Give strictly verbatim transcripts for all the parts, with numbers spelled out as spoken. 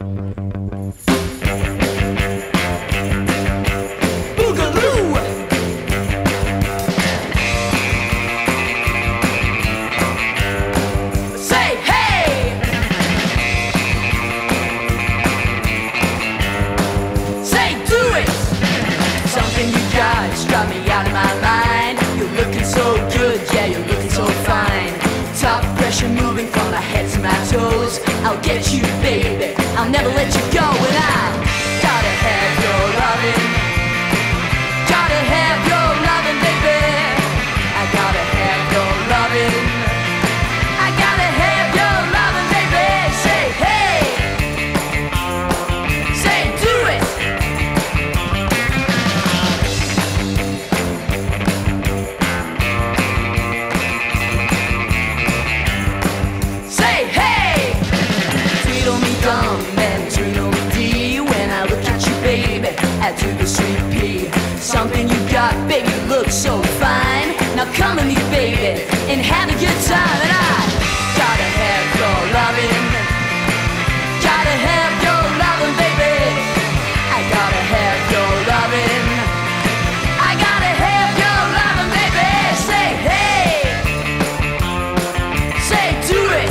Drive me out of my mind. You're looking so good, yeah, you're looking so fine. Top pressure moving from my head to my toes. I'll get you, baby, I'll never let you go. And I gotta have your lovin', gotta have your lovin', baby. I gotta have your lovin', I gotta have your lovin', baby. Say hey, say do it. To the sweet pea, something you got, baby, looks so fine. Now come with me, baby, and have a good time. And I gotta have your lovin', gotta have your lovin', baby. I gotta have your lovin', I gotta have your lovin', baby. Say hey, say do it.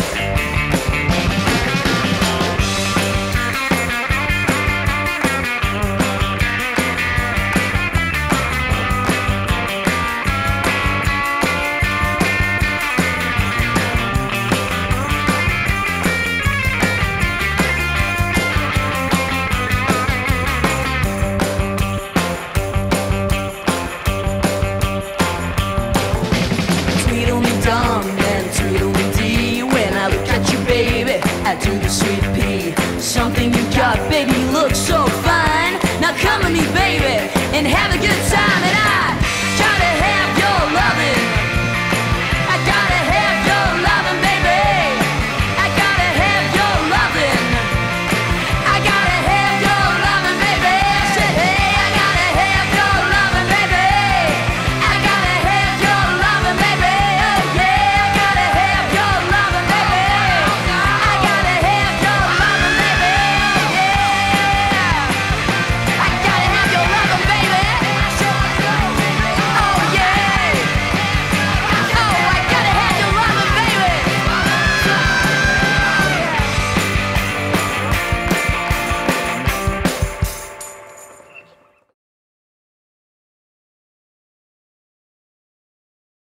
I do the sweet